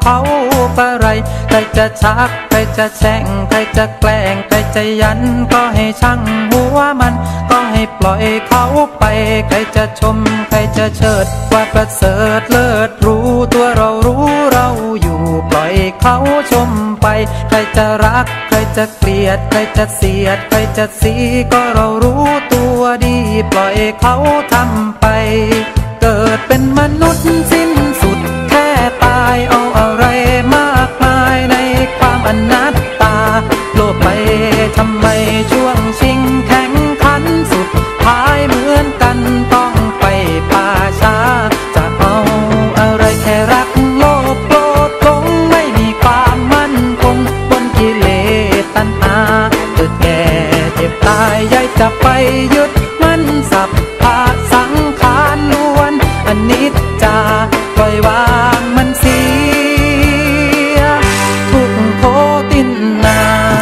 เผาอะไรใครจะชักใครจะแช่งใครจะแกล้งใครจะยันก็ให้ช่างหัวมันก็ให้ปล่อยเขาไปใครจะชมใครจะเชิดว่าประเสริฐเลิศรู้ตัวเรารู้เราอยู่ปล่อยเขาชมไปใครจะรักใครจะเกลียดใครจะเสียดใครจะสีก็เรารู้ตัวดีปล่อยเขาทำไปเกิดเป็นมนุษย์สิ้นสุดแค่ตายเอาอะไรมากมายในความอนัตตาโลภไปทำไมช่วงชิงแข่งขันสุดท้ายเหมือนกันต้องไปป่าช้าจะเอาอะไรแค่รักโลภโกรธหลงไม่มีความมั่นคงบนกิเลสตัณหาเกิดแก่เจ็บตายยายจะไปยึดมันสัพพะสังขารล้วนอนิจจาปล่อยวางมันเสียทุกโคตินนา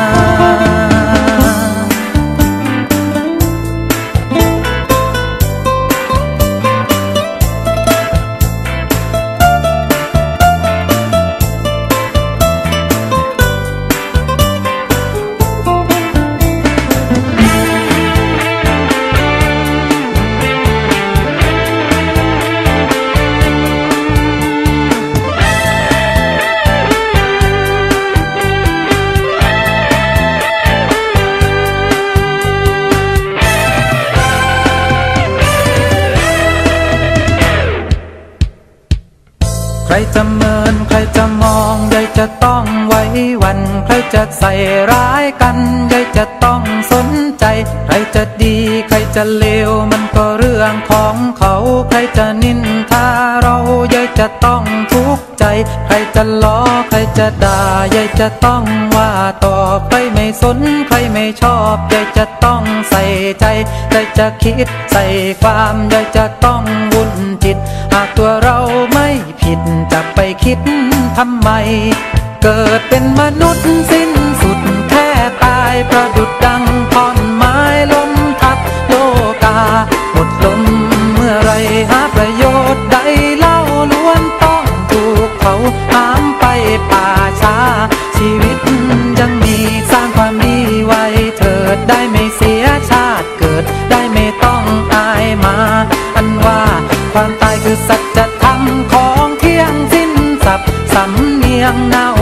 ใครจะเมินใครจะมองยายจะต้องไว้วันใครจะใส่ร้ายกันยายจะต้องสนใจใครจะดีใครจะเลวมันก็เรื่องของเขาใครจะนินทาเรายายจะต้องทุกข์ใจใครจะล้อใครจะด่ายายจะต้องว่าตอบใครไม่สนใครไม่ชอบยายจะต้องใส่ใจใครจะคิดใส่ความยายจะต้องวุ่นจิตหากตัวเราไม่ผิดจะไปคิดทำไมเกิดเป็นมนุษย์สิ้นสุดแค่ตายประดุจดังท่อนไม้ล้มทับโลกาหมดลมเมื่อไรหาประโยชน์ใดเล่าล้วนต้องถูกเขาหามไปป่าช้าชีวิตยังมีสร้างความดีไว้เถิดได้ไม่เสียชาติเกิดได้ไม่ต้องอายมาอันว่าความตายคือสัจธรรมของเที่ยงสิ้นสับสำเนียงเนา